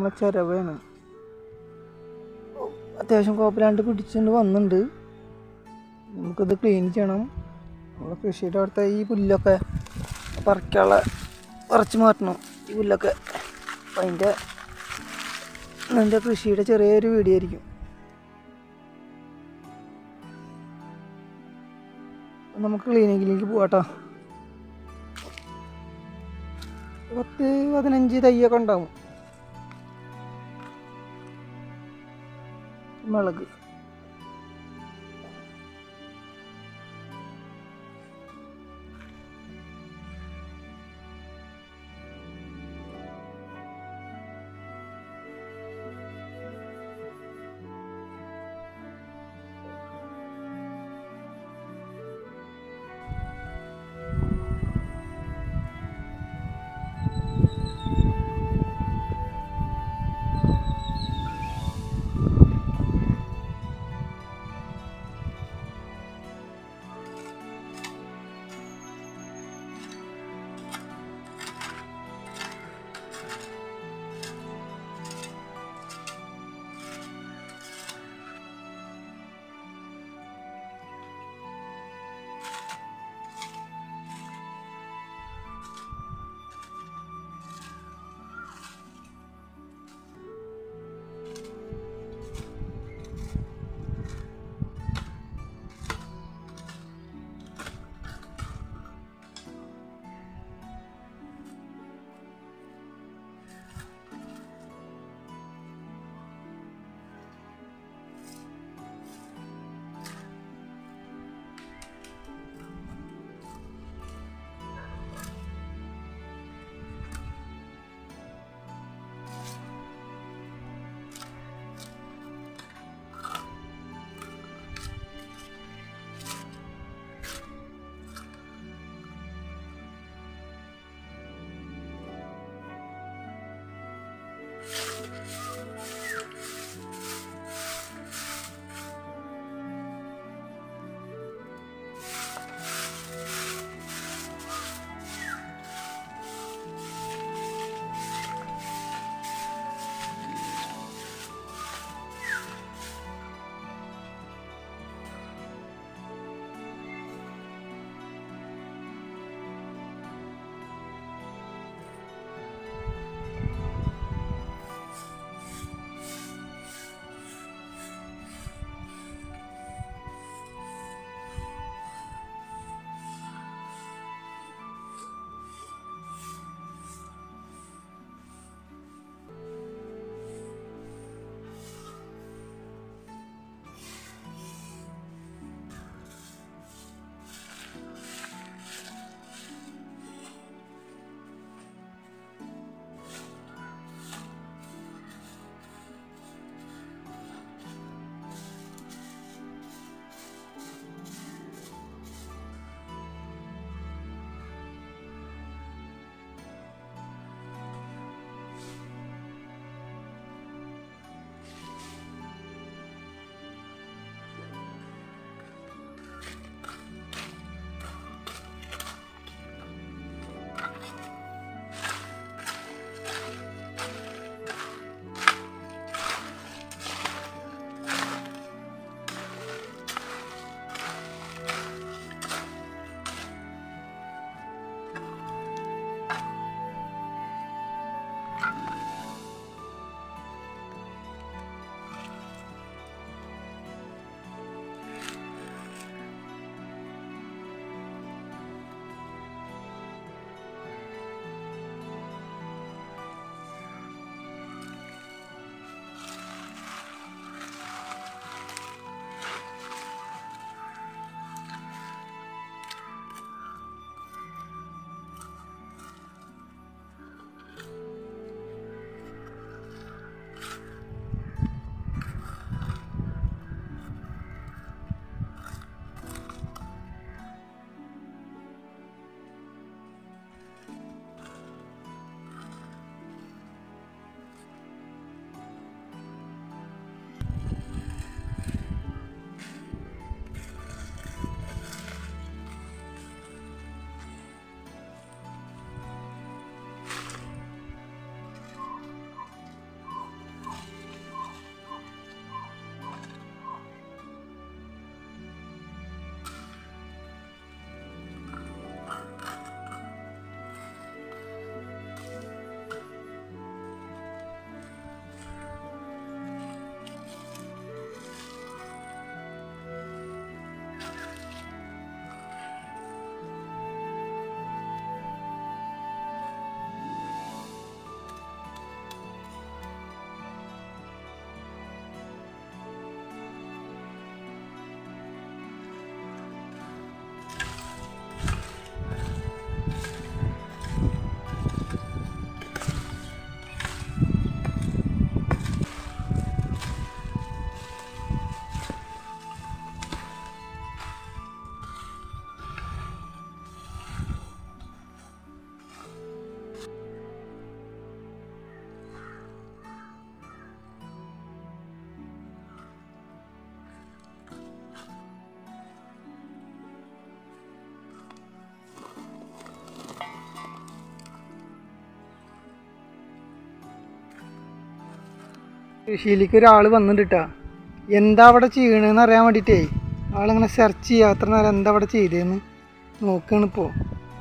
പറഞ്ഞ ചിരവയാണ്. അത്യാവശ്യം കുഴപ്പമില്ലാണ്ട് പിടിച്ചുകൊണ്ട് വന്നിട്ടുണ്ട്. നമുക്കിത് ക്ലീൻ ചെയ്യണം. നമ്മുടെ കൃഷിയുടെ അവിടുത്തെ ഈ പുല്ലൊക്കെ പറിച്ച് മാറ്റണം ഈ പുല്ലൊക്കെ. അപ്പം അതിൻ്റെ കൃഷിയുടെ ചെറിയൊരു വീഡിയോ ആയിരിക്കും. നമുക്ക് ക്ലീനിങ്ങിലേക്ക് പോകാട്ടോ. 10-15 തൈയൊക്കെ ഉണ്ടാവും മുളക്. കൃഷിയിലേക്ക് ഒരാൾ വന്നിട്ട് കേട്ടാ. എന്താ അവിടെ ചെയ്യണമെന്ന് അറിയാൻ വേണ്ടിയിട്ടേ ആളിങ്ങനെ സെർച്ച് ചെയ്യുക. അത്ര നേരം എന്താ അവിടെ ചെയ്തതെന്ന് നോക്കുകയാണിപ്പോൾ.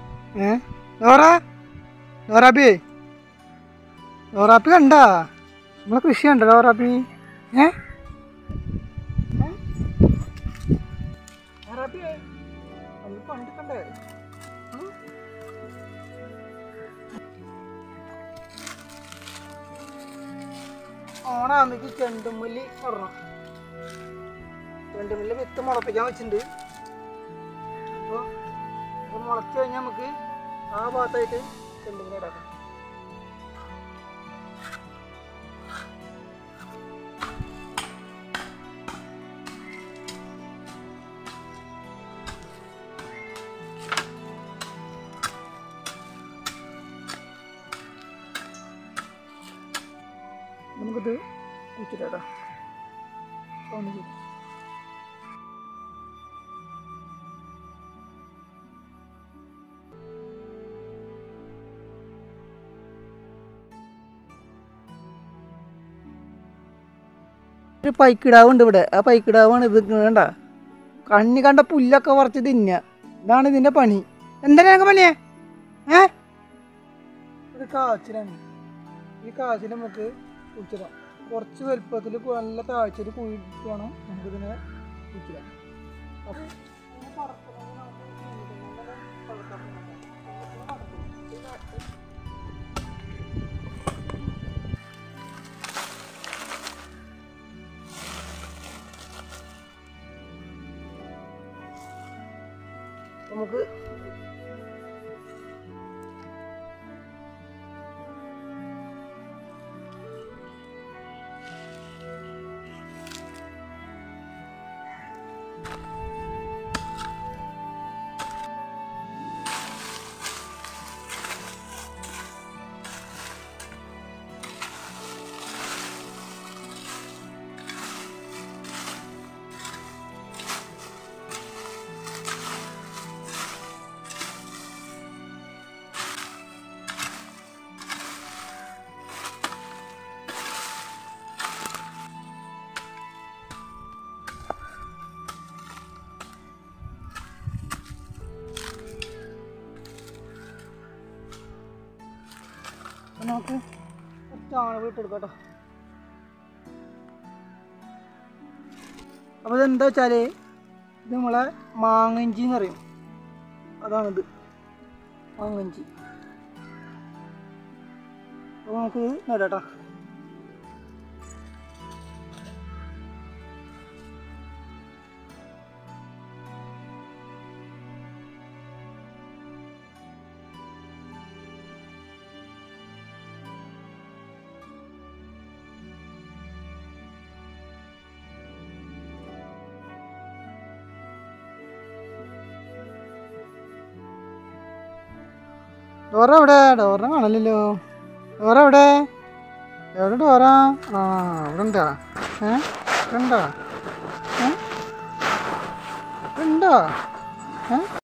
ഡോറാപ്പി ഡോറാപ്പി കണ്ടാ നമ്മളെ കൃഷി കണ്ടോ ഡോറാപ്പി? കണ്ടേ ഓണാകുമ്പോ ചെണ്ടുമല്ലി ഇടണം. ചെണ്ടുമല്ലി വിത്ത് മുളപ്പിക്കാൻ വെച്ചിട്ടുണ്ട്. അപ്പോൾ മുളച്ച് കഴിഞ്ഞാൽ നമുക്ക് ആ ഭാഗത്തായിട്ട് ചെണ്ടുമല്ലി ഇടാക്കാം. നമുക്കിത് കുഴിച്ചിട്ടാ. ഒരു പൈക്കിടാവുണ്ട് ഇവിടെ. ആ പൈക്കിടാവാണ് ഇത്. വേണ്ട കണ്ണി കണ്ട പുല്ലൊക്കെ പറിച്ച് തിന്നുക. ഇതാണ് ഇതിൻ്റെ പണി. എന്തിനാ പണിയേ? ഇത് കാച്ചിലാണ്. ഈ കാച്ചിൽ നമുക്ക് കുഴിച്ചിടാം. കുറച്ച് വലുപ്പത്തിൽ നല്ല താഴ്ചയിൽ കുഴിച്ചിട്ട് വേണം നമുക്കിതിനെ കുഴിച്ചിടാം. നമുക്ക് നമുക്ക് ചാണകം ഇട്ട് കൊടുക്കാം കേട്ടോ. അപ്പോൾ ഇതെന്താ വെച്ചാൽ ഇത് നമ്മളെ മാങ്ങഞ്ചി എന്ന് പറയും. അതാണിത് മാങ്ങഞ്ചി. അപ്പോൾ നമുക്കിത് നടാട്ടോ. ഡോറ എവിടെ? ഡോറിനെ കാണലില്ലോ. ഡോറ എവിടെ? എവിടെ ഡോറ? ആ അവിടെ ഉണ്ടാ? കണ്ടാ? ഉണ്ടോ?